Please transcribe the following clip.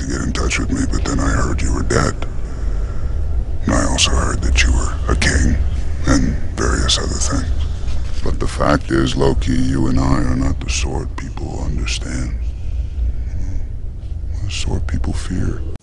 get in touch with me, but then I heard you were dead. And I also heard that you were a king, and various other things. But the fact is, Loki, you and I are not the sort people understand. The sort people fear.